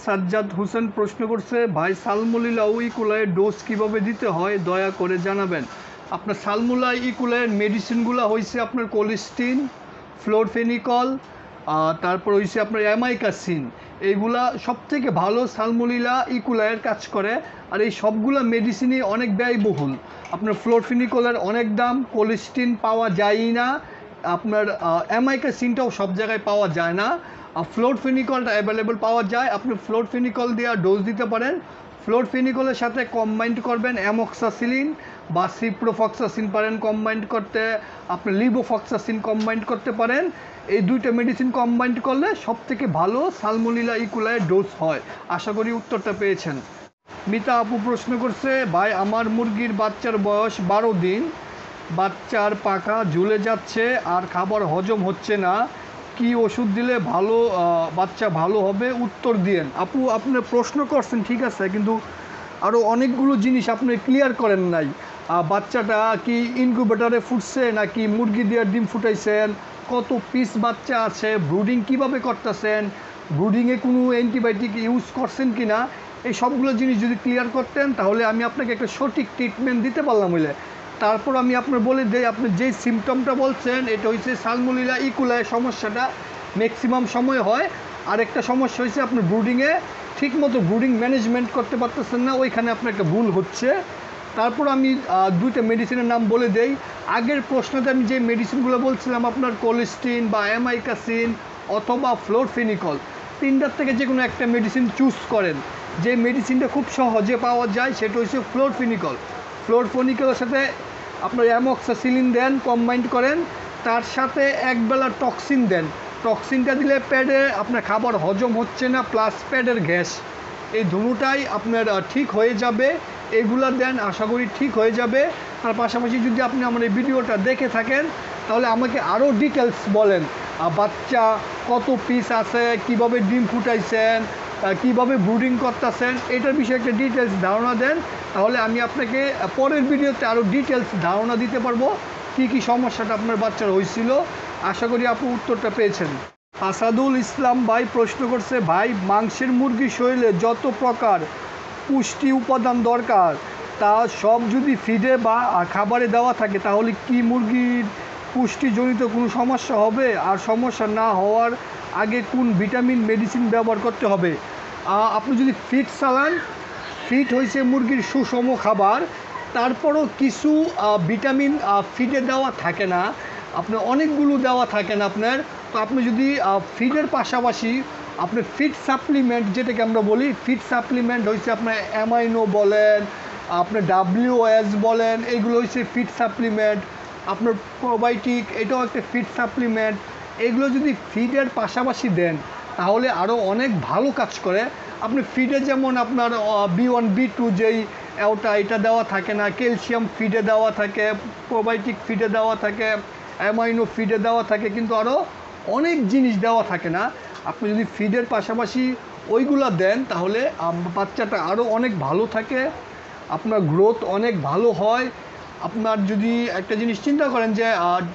সাজ্জাদ হোসেন প্রশ্ন করছে, ভাই সালমোনেলা ও ইকোলাইয়ের ডোজ কীভাবে দিতে হয় দয়া করে জানাবেন। আপনার সালমোনেলা ইকোলাইয়ের মেডিসিনগুলো হয়েছে আপনার কোলিস্টিন, ফ্লোরফেনিকল, তারপর হয়েছে আপনার অ্যামাইকাসিন। এইগুলা সবথেকে ভালো সালমোনেলা ইকোলাইয়ের কাজ করে। আর এই সবগুলো মেডিসিনই অনেক ব্যয়বহুল। আপনার ফ্লোরফেনিকলের অনেক দাম, কোলিস্টিন পাওয়া যায়ই না, আপনার অ্যামাইকাসিনটাও সব জায়গায় পাওয়া যায় না। ফ্লোরফেনিকলটা অ্যাভেলেবল পাওয়া যায়, আপনি ফ্লোরফেনিকল দিয়ে ডোজ দিতে পারেন। ফ্লোরফেনিকলের সাথে কম্বাইন্ড করবেন অ্যামোক্সাসিলিন বা সিপ্রোফক্সাসিন পারেন কম্বাইন্ড করতে, আপনি লিভোফক্সাসিন কম্বাইন্ড করতে পারেন। এই দুইটা মেডিসিন কম্বাইন্ড করলে সবথেকে ভালো সালমোনেলা ইকোলাইয়ের ডোজ হয়। আশা করি উত্তরটা পেয়েছেন। মিতা আপু প্রশ্ন করছে, ভাই আমার মুরগির বাচ্চার বয়স 12 দিন, বাচ্চার পাখা ঝুলে যাচ্ছে আর খাবার হজম হচ্ছে না, কি ওষুধ দিলে ভালো বাচ্চা ভালো হবে উত্তর দিয়েন। আপু আপনার প্রশ্ন করছেন ঠিক আছে, কিন্তু আরও অনেকগুলো জিনিস আপনি ক্লিয়ার করেন নাই। বাচ্চাটা কি ইনকিউবেটরে ফুটছে নাকি মুরগি দিয়ে ডিম ফুটাইছেন, কত পিস বাচ্চা আছে, ব্রুডিং কিভাবে করতেছেন, ব্রুডিংয়ে কোনো অ্যান্টিবায়োটিক ইউজ করছেন কি না, এই সবগুলো জিনিস যদি ক্লিয়ার করতেন তাহলে আমি আপনাকে একটা সঠিক ট্রিটমেন্ট দিতে পারলাম। হইলে তারপর আমি আপনার বলে দিই, আপনি যেই সিমটমটা বলছেন এটা হচ্ছে সালমোনেলা ইকোলাই সমস্যাটা ম্যাক্সিমাম সময় হয়। আর একটা সমস্যা হয়েছে আপনার ব্রুডিংয়ে ঠিকমতো ব্রুডিং ম্যানেজমেন্ট করতে পারতেছেন না, ওইখানে আপনার একটা ভুল হচ্ছে। তারপর আমি দুইটা মেডিসিনের নাম বলে দেই। আগের প্রশ্নতে আমি যে মেডিসিনগুলো বলছিলাম আপনার কোলিস্টিন বা অ্যামাইকাসিন অথবা ফ্লোরফেনিকল, তিনটার থেকে যে কোনো একটা মেডিসিন চুজ করেন। যে মেডিসিনটা খুব সহজে পাওয়া যায় সেটা হচ্ছে ফ্লোরফেনিকল। ফ্লোরফেনিকলের সাথে আপনার অ্যামোক্সাসিলিন দেন, কম্বাইন্ড করেন, তার সাথে একবেলা টক্সিন দেন। টক্সিনটা দিলে প্যাডে আপনার খাবার হজম হচ্ছে না, প্লাস প্যাডের গ্যাস, এই দুটোটাই আপনার ঠিক হয়ে যাবে। এইগুলো দেন, আশা করি ঠিক হয়ে যাবে। তার পাশাপাশি যদি আপনি আমার এই ভিডিওটা দেখে থাকেন তাহলে আমাকে আরও ডিটেলস বলেন, বাচ্চা কত পিস আছে, কিভাবে ডিম ফুটাইছেন, কিভাবে ব্রুডিং করতেছেন, এটার বিষয়ে একটা ডিটেলস ধারণা দেন। তাহলে আমি আপনাকে পরের ভিডিওতে আরও ডিটেলস ধারণা দিতে পারবো কী কী সমস্যাটা আপনার বাচ্চার হয়েছিল। আশা করি আপনি উত্তরটা পেয়েছেন। আসাদুল ইসলাম ভাই প্রশ্ন করছে, ভাই মাংসের মুরগির শরীরে যত প্রকার পুষ্টি উপাদান দরকার তা সব যদি ফিডে বা খাবারে দেওয়া থাকে তাহলে কি মুরগির পুষ্টিজনিত কোনো সমস্যা হবে? আর সমস্যা না হওয়ার আগে কোন ভিটামিন মেডিসিন ব্যবহার করতে হবে? আপনি যদি ফিড চালান, ফিড হয়েছে মুরগির সুষম খাবার, তারপরও কিছু ভিটামিন ফিডে দেওয়া থাকে না, আপনার অনেকগুলো দেওয়া থাকে না আপনার। তো আপনি যদি ফিডের পাশাপাশি আপনি ফিড সাপ্লিমেন্ট, যেটাকে আমরা বলি ফিড সাপ্লিমেন্ট হয়েছে আপনার অ্যামাইনো বলেন, আপনার WS বলেন, এইগুলো হচ্ছে ফিড সাপ্লিমেন্ট। আপনার প্রোবায়োটিক, এটাও একটা ফিড সাপ্লিমেন্ট। এগুলো যদি ফিডের পাশাপাশি দেন তাহলে আরও অনেক ভালো কাজ করে। আপনি ফিডে যেমন আপনার B1 B2 যেই এটা দেওয়া থাকে না, ক্যালসিয়াম ফিডে দেওয়া থাকে, প্রোবায়োটিক ফিডে দেওয়া থাকে, অ্যামাইনো ফিডে দেওয়া থাকে, কিন্তু আরও অনেক জিনিস দেওয়া থাকে না। আপনি যদি ফিডের পাশাপাশি ওইগুলো দেন তাহলে বাচ্চাটা আরও অনেক ভালো থাকে, আপনার গ্রোথ অনেক ভালো হয়। আপনার যদি একটা জিনিস চিন্তা করেন যে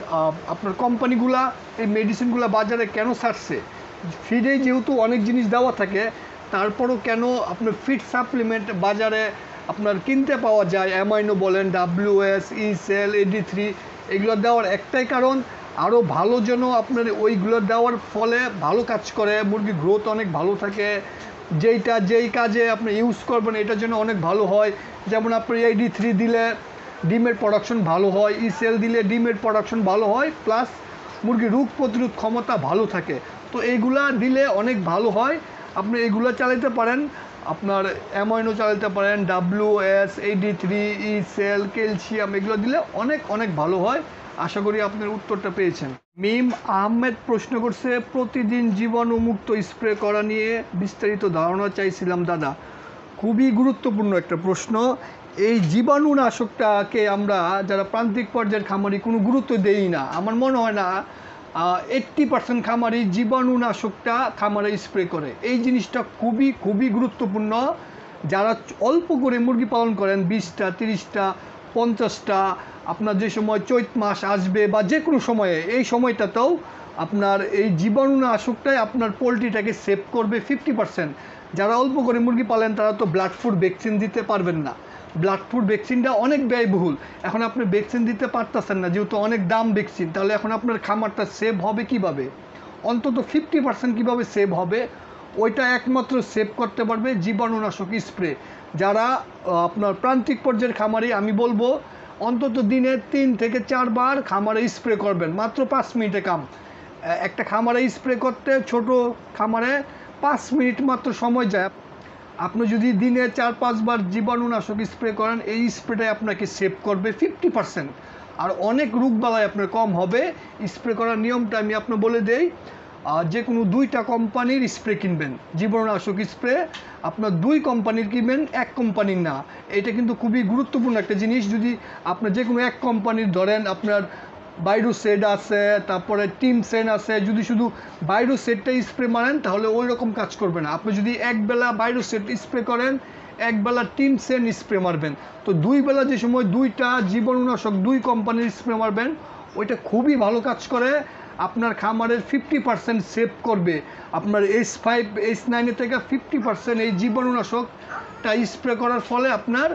আপনার কোম্পানিগুলা এই মেডিসিনগুলো বাজারে কেন ছাড়ছে, ফিডেই যেহেতু অনেক জিনিস দেওয়া থাকে, তারপরও কেন আপনার ফিড সাপ্লিমেন্ট বাজারে আপনার কিনতে পাওয়া যায়, অ্যামাইনো বলেন, WS, ইসেল, AD3, এগুলো দেওয়ার একটাই কারণ আরও ভালো যেন আপনার ওইগুলো দেওয়ার ফলে ভালো কাজ করে, মুরগির গ্রোথ অনেক ভালো থাকে, যেই কাজে আপনি ইউজ করবেন এটার জন্য অনেক ভালো হয়। যেমন আপনার AD3 দিলে ডিমের প্রোডাকশন ভালো হয়, ইসেল দিলে ডিমের প্রোডাকশন ভালো হয়, প্লাস মুরগির রোগ প্রতিরোধ ক্ষমতা ভালো থাকে। তো এইগুলা দিলে অনেক ভালো হয়, আপনি এইগুলো চালাতে পারেন। আপনার অ্যামাইনো চালাতে পারেন, WS, AD3, ইসেল, ক্যালসিয়াম, এগুলো দিলে অনেক অনেক ভালো হয়। আশা করি আপনার উত্তরটা পেয়েছেন। মিম আহমেদ প্রশ্ন করছে, প্রতিদিন জীবাণুমুক্ত স্প্রে করা নিয়ে বিস্তারিত ধারণা চাইছিলাম দাদা। খুবই গুরুত্বপূর্ণ একটা প্রশ্ন। এই জীবাণুনাশকটাকে আমরা যারা প্রান্তিক পর্যায়ের খামারি কোনো গুরুত্ব দেই না। আমার মনে হয় না 80% খামারি জীবাণুনাশকটা খামারে স্প্রে করে। এই জিনিসটা খুবই খুবই গুরুত্বপূর্ণ। যারা অল্প করে মুরগি পালন করেন, 20টা 30টা 50টা, আপনার যে সময় চৈত মাস আসবে বা যে কোনো সময়ে, এই সময়টাতেও আপনার এই জীবাণুনাশকটাই আপনার পোলট্রিটাকে সেভ করবে 50%। যারা অল্প করে মুরগি পালেন তারা তো ব্লাড ফুড ভ্যাকসিন দিতে পারবেন না। ব্লাড ফুড ভ্যাকসিনটা অনেক ব্যয়বহুল। এখন আপনি ভ্যাকসিন দিতে পারতেছেন না, যেহেতু অনেক দাম ভ্যাকসিন, তাহলে এখন আপনার খামারটা সেভ হবে কিভাবে? অন্তত 50% কীভাবে সেভ হবে? ওইটা একমাত্র সেভ করতে পারবে জীবাণুনাশক স্প্রে। যারা আপনার প্রান্তিক পর্যায়ের খামারি, আমি বলবো অন্তত দিনে 3 থেকে 4 বার খামারে স্প্রে করবেন, মাত্র 5 মিনিটে কাম। একটা খামারে স্প্রে করতে ছোট খামারে 5 মিনিট মাত্র সময় যায়। আপনি যদি দিনে 4-5 বার জীবাণুনাশক স্প্রে করেন, এই স্প্রেটাই আপনাকে সেভ করবে 50%। আর অনেক রোগবালাই আপনার কম হবে। স্প্রে করার নিয়মটা আমি আপনার বলে দেই। যে কোনো 2টা কোম্পানির স্প্রে কিনবেন, জীবাণুনাশক স্প্রে আপনার 2 কোম্পানির কিনবেন, 1 কোম্পানির না। এটা কিন্তু খুবই গুরুত্বপূর্ণ একটা জিনিস। যদি আপনার যে কোনো 1 কোম্পানির ধরেন আপনার বায়োসেড আছে, তারপরে টিম সেন আছে, যদি শুধু বায়োসেডটা স্প্রে মারেন তাহলে ওই রকম কাজ করবে না। আপনি যদি একবেলা বায়োসেড স্প্রে করেন, একবেলা টিম সেন স্প্রে মারবেন, তো 2 বেলা যে সময় 2টা জীবাণুনাশক 2 কোম্পানির স্প্রে মারবেন, ওইটা খুবই ভালো কাজ করে। আপনার খামারের 50% সেভ করবে। আপনার H5 H9 থেকে 50% এই জীবাণুনাশকটা স্প্রে করার ফলে আপনার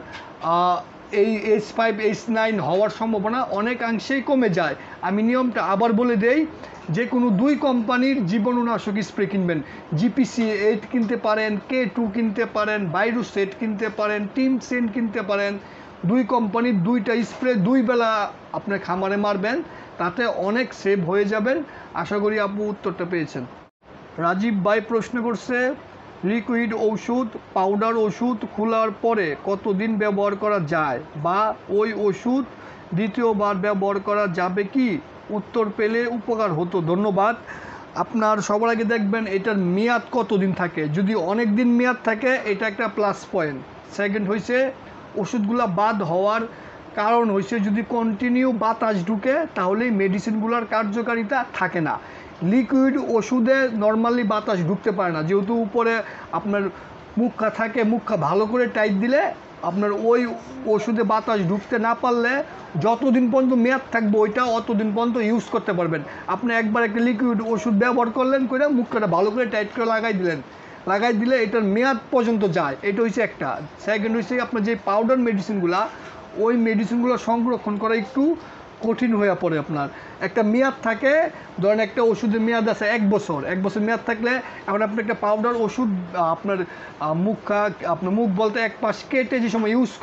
এই H5 H9 হওয়ার সম্ভাবনা অনেকাংশেই কমে যায়। আমি নিয়মটা আবার বলে দেই, যে কোনো 2 কোম্পানির জীবাণুনাশক স্প্রে কিনবেন। জিপিসি 8 কিনতে পারেন, K2 কিনতে পারেন, বায়োসেড কিনতে পারেন, টিম সেন কিনতে পারেন। 2 কোম্পানির 2টা স্প্রে 2 বেলা আপনার খামারে মারবেন, তাতে অনেক সেভ হয়ে যাবেন। আশা করি আপু উত্তরটা পেয়েছেন। রাজীব ভাই প্রশ্ন করছে, লিকুইড ওষুধ, পাউডার ওষুধ খোলার পরে কতদিন ব্যবহার করা যায়, বা ওই ওষুধ দ্বিতীয়বার ব্যবহার করা যাবে কি? উত্তর পেলে উপকার হতো, ধন্যবাদ। আপনার সবার আগে দেখবেন এটার মেয়াদ কতদিন থাকে। যদি অনেক দিন মেয়াদ থাকে, এটা একটা প্লাস পয়েন্ট। সেকেন্ড হয়েছে ওষুধগুলো বাদ হওয়ার কারণ হয়েছে যদি কন্টিনিউ বাতাস ঢুকে, তাহলেই মেডিসিনগুলোর কার্যকারিতা থাকে না। লিকুইড ওষুধে নর্মালি বাতাস ঢুকতে পারে না, যেহেতু উপরে আপনার মুখা থাকে, মুখা ভালো করে টাইট দিলে আপনার ওই ওষুধে বাতাস ঢুকতে না পারলে যতদিন পর্যন্ত মেয়াদ থাকবে ওইটা অতদিন পর্যন্ত ইউজ করতে পারবেন। আপনি একবার একটা লিকুইড ওষুধ ব্যবহার করলেন, করে মুখটা ভালো করে টাইট করে লাগাই দিলে এটার মেয়াদ পর্যন্ত যায়। এটা হচ্ছে একটা। সেকেন্ড হচ্ছে আপনার যে পাউডার মেডিসিনগুলা, ওই মেডিসিনগুলো সংরক্ষণ করা একটু কঠিন হয়ে পড়ে। আপনার একটা মেয়াদ থাকে, ধরেন একটা ওষুধের মেয়াদ আছে 1 বছর। 1 বছর মেয়াদ থাকলে এখন আপনি একটা পাউডার ওষুধ আপনার মুখ বলতে এক পাশ কেটে যে সময় ইউজ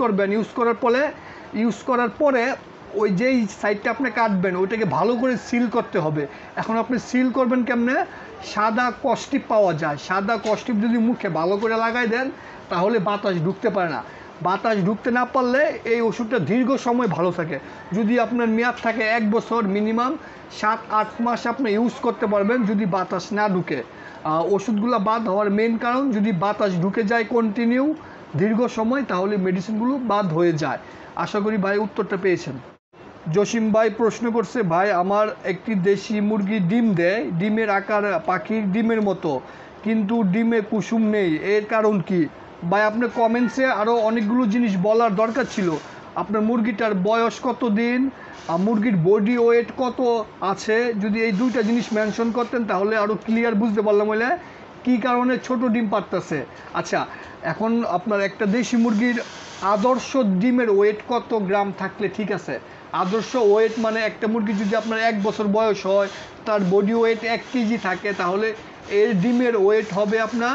করার পরে ওই যেই সাইডটা আপনি কাটবেন ওইটাকে ভালো করে সিল করতে হবে। এখন আপনি সিল করবেন কেমনে? সাদা কস্টিপ পাওয়া যায়। সাদা কস্টিপ যদি মুখে ভালো করে লাগাই দেন, তাহলে বাতাস ঢুকতে পারে না। বাতাস ঢুকতে না পারলে এই ওষুধটা দীর্ঘ সময় ভালো থাকে। যদি আপনার মেয়াদ থাকে 1 বছর, মিনিমাম 7-8 মাস আপনি ইউজ করতে পারবেন যদি বাতাস না ঢুকে। ওষুধগুলো বাদ হওয়ার মেন কারণ যদি বাতাস ঢুকে যায় কন্টিনিউ দীর্ঘ সময়, তাহলে মেডিসিনগুলো বাদ হয়ে যায়। আশা করি ভাই উত্তরটা পেয়েছেন। জসিম ভাই প্রশ্ন করছে, ভাই আমার একটি দেশি মুরগি ডিম দেয়, ডিমের আকার পাখির ডিমের মতো, কিন্তু ডিমে কুসুম নেই, এর কারণ কি? ভাই আপনার কমেন্টসে আরও অনেকগুলো জিনিস বলার দরকার ছিল। আপনার মুরগিটার বয়স কত দিন, মুরগির বডি ওয়েট কত আছে, যদি এই 2টা জিনিস মেনশন করতেন তাহলে আরও ক্লিয়ার বুঝতে পারলাম বলে কী কারণে ছোট ডিম পারতেছে। আচ্ছা, এখন আপনার একটা দেশি মুরগির আদর্শ ডিমের ওয়েট কত গ্রাম থাকলে ঠিক আছে? আদর্শ ওয়েট মানে একটা মুরগি যদি আপনার 1 বছর বয়স হয়, তার বডি ওয়েট 1 কেজি থাকে, তাহলে এর ডিমের ওয়েট হবে আপনার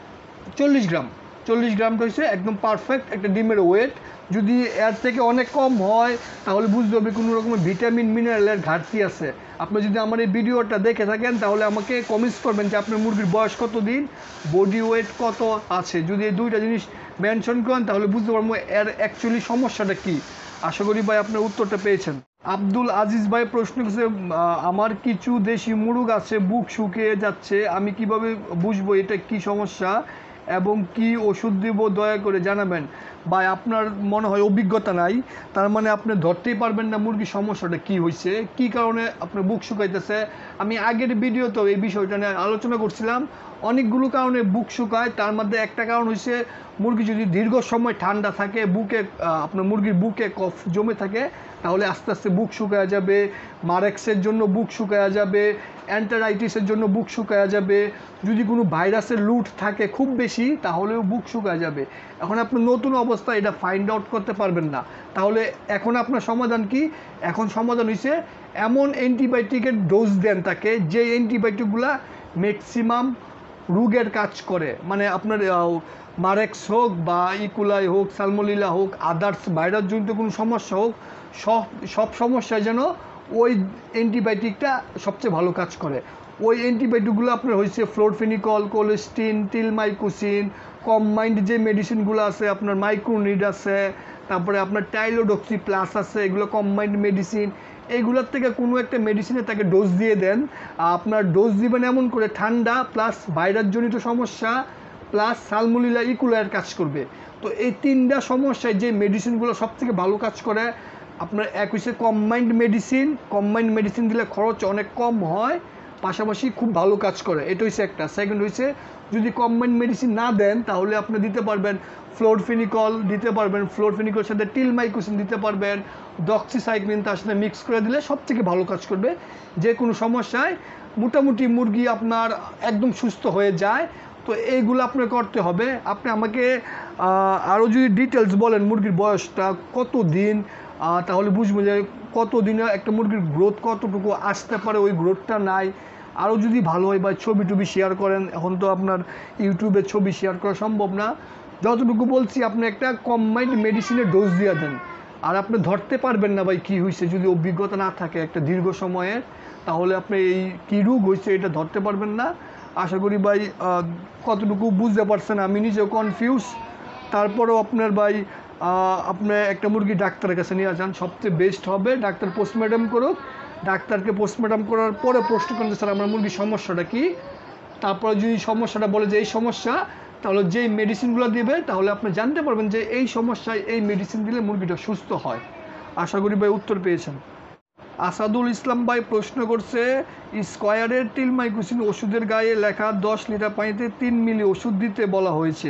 40 গ্রাম। 40 গ্রামটা হচ্ছে একদম পারফেক্ট একটা ডিমের ওয়েট। যদি এর থেকে অনেক কম হয় তাহলে বুঝতে হবে কোনো রকমের ভিটামিন মিনারেলের ঘাটতি আছে। আপনি যদি আমার এই ভিডিওটা দেখে থাকেন তাহলে আমাকে কমেন্টস করবেন যে আপনার মুরগির বয়স কত দিন, বডি ওয়েট কত আছে। যদি এই 2টা জিনিস মেনশন করেন তাহলে বুঝতে পারবো এর অ্যাকচুয়ালি সমস্যাটা কী। আশা করি ভাই আপনার উত্তরটা পেয়েছেন। আব্দুল আজিজ ভাই প্রশ্ন করছে, আমার কিছু দেশি মুরগ আছে, বুক শুকিয়ে যাচ্ছে, আমি কিভাবে বুঝবো এটা কি সমস্যা এবং কি ওষুধ দিব, দয়া করে জানাবেন। ভাই আপনার মনে হয় অভিজ্ঞতা নাই, তার মানে আপনি ধরতেই পারবেন না মুরগির সমস্যাটা কি হয়েছে, কি কারণে আপনার বুক শুকাইতেছে। আমি আগের ভিডিওতেও এই বিষয়টা নিয়ে আলোচনা করছিলাম। অনেকগুলো কারণে বুক শুকায়, তার মধ্যে একটা কারণ হচ্ছে মুরগি যদি দীর্ঘ সময় ঠান্ডা থাকে, আপনার মুরগির বুকে কফ জমে থাকে, তাহলে আস্তে আস্তে বুক শুকায় যাবে। মারেক্সের জন্য বুক শুকায় যাবে, অ্যান্টারাইটিসের জন্য বুক শুকায়া যাবে, যদি কোনো ভাইরাসের লুট থাকে খুব বেশি তাহলেও বুক শুকায়া যাবে। এখন আপনি নতুন অবস্থায় এটা ফাইন্ড আউট করতে পারবেন না, তাহলে এখন আপনার সমাধান কি? এখন সমাধান হয়েছে এমন অ্যান্টিবায়োটিকের ডোজ দেন তাকে যে অ্যান্টিবায়োটিকগুলা ম্যাক্সিমাম রোগের কাজ করে, মানে আপনার মারেক্স হোক বা ইকুলাই হোক, সালমোনেলা হোক, আদার্স ভাইরাসজনিত কোনো সমস্যা হোক, সব সমস্যায় যেন ওই অ্যান্টিবায়োটিকটা সবচেয়ে ভালো কাজ করে। ওই অ্যান্টিবায়োটিকগুলো আপনার হয়েছে ফ্লোরফেনিকল, কোলেস্টিন, টিলমাইকোসিন, কম্বাইন্ড যে মেডিসিনগুলো আছে আপনার মাইক্রোনিড আছে, তারপরে আপনার টাইলোডক্সি প্লাস আছে, এগুলো কম্বাইন্ড মেডিসিন। এইগুলোর থেকে কোনো একটা মেডিসিনে তাকে ডোজ দিয়ে দেন। আপনার ডোজ দিবেন এমন করে ঠান্ডা প্লাস ভাইরাসজনিত সমস্যা প্লাস সালমোনেলা ইকুলাইয়ের কাজ করবে। তো এই তিনটা সমস্যায় যে মেডিসিনগুলো সবথেকে ভালো কাজ করে আপনার এক হচ্ছে কম্বাইন্ড মেডিসিন। কম্বাইন্ড মেডিসিন দিলে খরচ অনেক কম হয়, পাশাপাশি খুব ভালো কাজ করে, এটা হচ্ছে একটা। সেকেন্ড হচ্ছে যদি কম্বাইন্ড মেডিসিন না দেন তাহলে আপনি দিতে পারবেন ফ্লোরফেনিকল দিতে পারবেন, ফ্লোরফেনিকলের সাথে টিলমাইকোসিন দিতে পারবেন, ডক্সিসাইক্লিন তার সাথে মিক্স করে দিলে সবথেকে ভালো কাজ করবে যে কোনো সমস্যায়। মোটামুটি মুরগি আপনার একদম সুস্থ হয়ে যায়। তো এইগুলো আপনার করতে হবে। আপনি আমাকে আরও যদি ডিটেলস বলেন মুরগির বয়সটা কত দিন, তাহলে বুঝবো যে কত দিনে একটা মুরগির গ্রোথ কতটুকু আসতে পারে, ওই গ্রোথটা নাই। আরও যদি ভালো হয় বা ছবি টবি শেয়ার করেন, এখন তো আপনার ইউটিউবে ছবি শেয়ার করা সম্ভব না। যতটুকু বলছি আপনি একটা কম্বাইন্ড মেডিসিনের ডোজ দিয়ে দেন, আর আপনি ধরতে পারবেন না ভাই কী হয়েছে, যদি অভিজ্ঞতা না থাকে একটা দীর্ঘ সময়ের, তাহলে আপনি এই কী রোগ হয়েছে এটা ধরতে পারবেন না। আশা করি ভাই কতটুকু বুঝতে পারছেন, আমি নিজেও কনফিউজ। তারপরেও আপনার ভাই আপনি একটা মুরগি ডাক্তারের কাছে নিয়ে যান, সবচেয়ে বেস্ট হবে। ডাক্তার পোস্টমর্টম করুক, ডাক্তারকে পোস্টমর্টম করার পরে প্রশ্ন করেন যে স্যার আমার মুরগির সমস্যাটা কী। তারপরে যদি সমস্যাটা বলে যে এই সমস্যা, তাহলে যেই মেডিসিনগুলো দিবে তাহলে আপনি জানতে পারবেন যে এই সমস্যায় এই মেডিসিন দিলে মুরগিটা সুস্থ হয়। আশা করি ভাই উত্তর পেয়েছেন। আসাদুল ইসলাম ভাই প্রশ্ন করছে স্কয়ারের টিলমাইকোসিন ওষুধের গায়ে লেখা 10 লিটার পানিতে 3 মিলি ওষুধ দিতে বলা হয়েছে,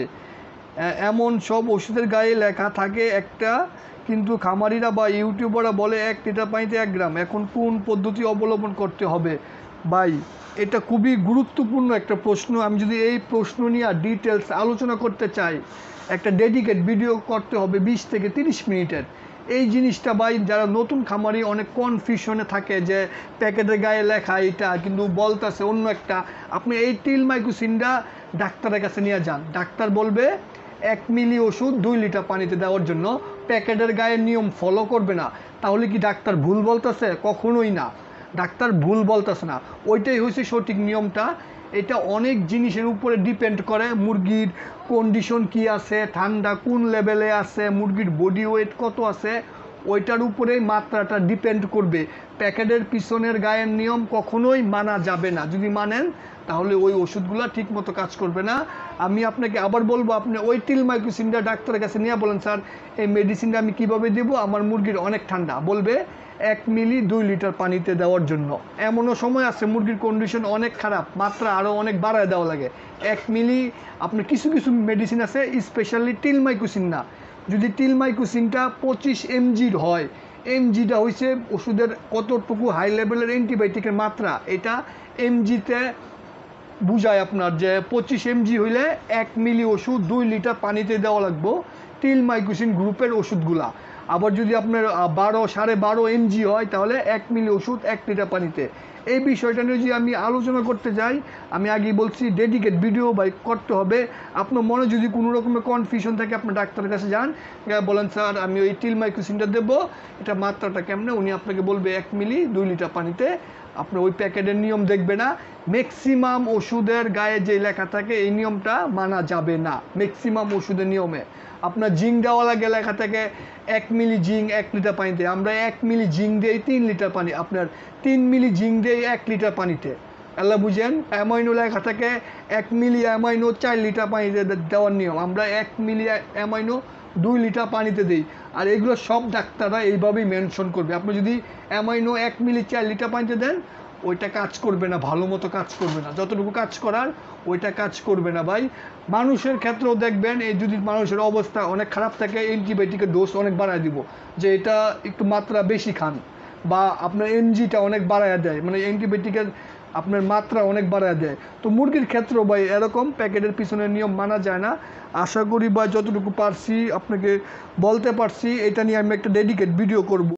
এমন সব ওষুধের গায়ে লেখা থাকে একটা, কিন্তু খামারিরা বা ইউটিউবাররা বলে 1 লিটার পানিতে 1 গ্রাম। এখন কোন পদ্ধতি অবলম্বন করতে হবে? ভাই এটা খুবই গুরুত্বপূর্ণ একটা প্রশ্ন। আমি যদি এই প্রশ্ন নিয়ে ডিটেলস আলোচনা করতে চাই, একটা ডেডিকেট ভিডিও করতে হবে 20 থেকে 30 মিনিটের। এই জিনিসটা ভাই যারা নতুন খামারি অনেক কনফিউশনে থাকে যে প্যাকেটের গায়ে লেখা এটা কিন্তু বলতেছে অন্য একটা। আপনি এই টিলমাইকোসিনটা ডাক্তারের কাছে নিয়ে যান, ডাক্তার বলবে 1 মিলি ওষুধ 2 লিটার পানিতে দেওয়ার জন্য, প্যাকেটের গায়ের নিয়ম ফলো করবে না। তাহলে কি ডাক্তার ভুল বলতেছে? কখনোই না, ডাক্তার ভুল বলতেছে না, ওইটাই হচ্ছে সঠিক নিয়মটা। এটা অনেক জিনিসের উপরে ডিপেন্ড করে, মুরগির কন্ডিশন কি আছে, ঠান্ডা কোন লেভেলে আছে, মুরগির বডি ওয়েট কত আছে, ওইটার উপরেই মাত্রাটা ডিপেন্ড করবে। প্যাকেটের পিছনের গায়ের নিয়ম কখনোই মানা যাবে না, যদি মানেন তাহলে ওই ওষুধগুলো ঠিকমতো কাজ করবে না। আমি আপনাকে আবার বলবো, আপনি ওই টিলমাইকোসিনটা ডাক্তারের কাছে নিয়ে বলেন স্যার এই মেডিসিনটা আমি কীভাবে দেবো, আমার মুরগির অনেক ঠান্ডা, বলবে 1 মিলি 2 লিটার পানিতে দেওয়ার জন্য। এমনও সময় আছে মুরগির কন্ডিশন অনেক খারাপ, মাত্রা আরও অনেক বাড়ায় দেওয়া লাগে 1 মিলি। আপনার কিছু কিছু মেডিসিন আছে স্পেশালি টিলমাইকোসিন না, যদি টিলমাইকোসিনটা 25 এমজির হয়, এমজিটা হয়েছে ওষুধের কতটুকু হাই লেভেলের অ্যান্টিবায়োটিকের মাত্রা, এটা এমজিতে বুঝায় আপনার যে 25 এমজি হইলে 1 মিলি ওষুধ 2 লিটার পানিতে দেওয়া লাগবে টিলমাইকোসিন গ্রুপের ওষুধগুলা। আবার যদি আপনার 12.5 এমজি হয় তাহলে 1 মিলি ওষুধ 1 লিটার পানিতে। এই বিষয়টা নিয়ে যদি আমি আলোচনা করতে যাই, আমি আগেই বলছি ডেডিকেট ভিডিও বাই করতে হবে। আপনার মনে যদি কোনো রকমের কনফিউশন থাকে আপনি ডাক্তারের কাছে যান, বলেন স্যার আমি ওই টিলমাইকোসিনটা দেবো, এটা মাত্রাটা কেমনে, উনি আপনাকে বলবে 1 মিলি 2 লিটার পানিতে। আপনার ওই প্যাকেটের নিয়ম দেখবে না, ম্যাক্সিমাম ওষুধের গায়ে যে লেখা থাকে এই নিয়মটা মানা যাবে না। ম্যাক্সিমাম ওষুধের নিয়মে আপনার জিঙ্ক দেওয়া লাগে, লেখা থাকে 1 মিলি জিঙ্ক 1 লিটার পানিতে, আমরা 1 মিলি জিঙ্ক দিই 3 লিটার পানি, আপনার 3 মিলি জিঙ্ক দিই 1 লিটার পানিতে। আল্লাহ বুঝেন, অ্যামাইনো লেখা থাকে 1 মিলি অ্যামাইনো 4 লিটার পানিতে দেওয়ার নিয়ম, আমরা 1 মিলি অ্যামাইনো 2 লিটার পানিতে দিই। আর এগুলো সব ডাক্তাররা এইভাবেই মেনশন করবে। আপনি যদি অ্যামাইনো 1 মিলি 4 লিটার পানিতে দেন ওইটা কাজ করবে না, ভালো মতো কাজ করবে না, যতটুকু কাজ করার ওইটা কাজ করবে না ভাই। মানুষের ক্ষেত্রেও দেখবেন, এই যদি মানুষের অবস্থা অনেক খারাপ থাকে অ্যান্টিবায়োটিকের ডোজ অনেক বাড়ায় দিব, যে এটা একটু মাত্রা বেশি খান, বা আপনার এমজিটা অনেক বাড়ায় দেয়, মানে অ্যান্টিবায়োটিকের আপনার মাত্রা অনেক বাড়ায় দেয়। তো মুরগির ক্ষেত্রেও ভাই এরকম প্যাকেটের পিছনে নিয়ম মানা যায় না। আশা করি ভাই যতটুকু পারছি আপনাকে বলতে পারছি। এটা নিয়ে আমি একটা ডেডিকেট ভিডিও করব।